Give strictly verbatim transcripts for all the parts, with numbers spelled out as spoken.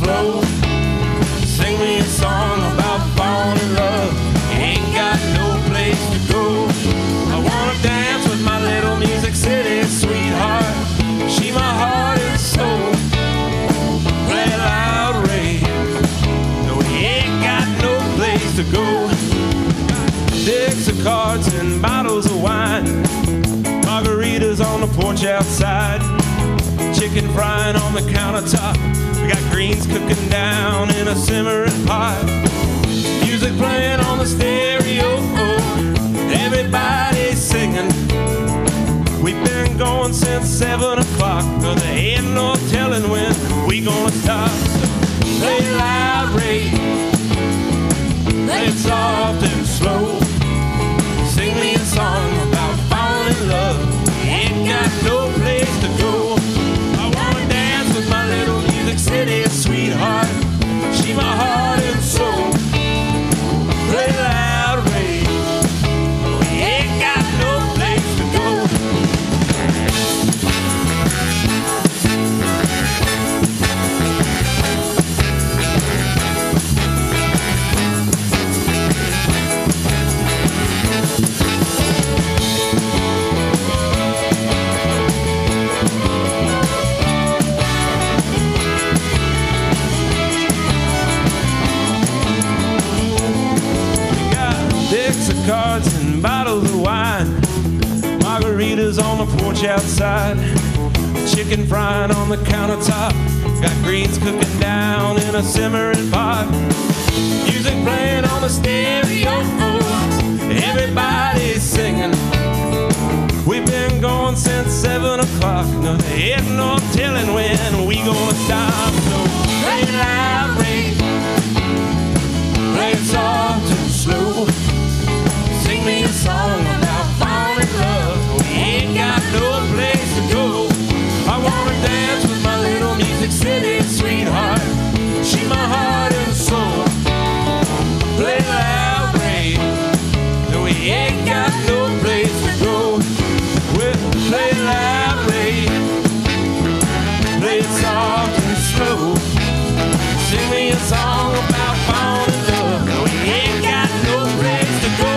slow. Sing me a song about falling in love. Ain't got no place to go. I wanna dance with my little Music City sweetheart. She my heart and soul. Play loud, Ray. No, he ain't got no place to go. Decks of cards and bottles of wine, margaritas on the porch outside, chicken frying on the countertop. We got greens cooking down in a simmering pot, music playing on the stereo, everybody singing. We've been going since seven o'clock, cause there ain't no telling when we gonna stop. So play loud, Ray, play it soft and slow. Sing me a song about falling in love. Ain't got no place to go. I wanna dance with my little Music City sweetheart. She my heart and soul. Play loud, Ray. We ain't got no place to go. Decks of cards and bottles of wine, margaritas on the porch outside, chicken frying on the countertop. Got greens cooking down in a simmering pot, music playing on the stereo, everybody's singing. We've been going since seven o'clock. No, there ain't no telling when we gonna stop. So play loud, Ray, play it soft and slow. Sing me a song about falling in love. We ain't got no place to go. I wanna dance with my little Music City sweetheart. She my heart and soul. Play loud, Ray. No, we ain't got no place to go. Well, play loud, Ray. Play it soft and slow. Sing me a song about falling in love. No, we ain't got no place to go.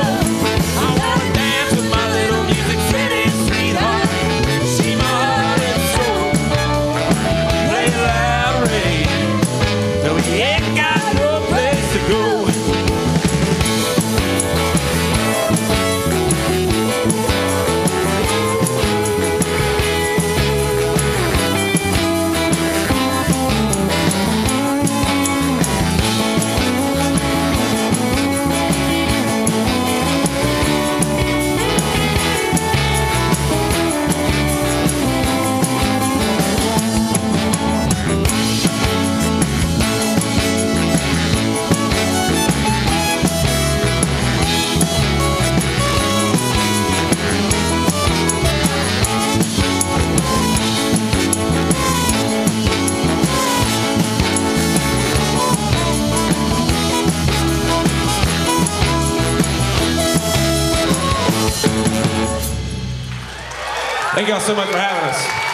Thank y'all so much for having us.